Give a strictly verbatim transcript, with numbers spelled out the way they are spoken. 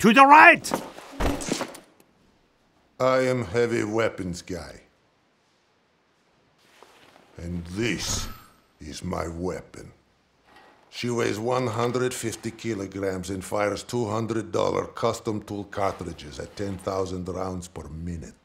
To the right! I am heavy weapons guy. And this is my weapon. She weighs one hundred fifty kilograms and fires two hundred dollar custom tool cartridges at ten thousand rounds per minute.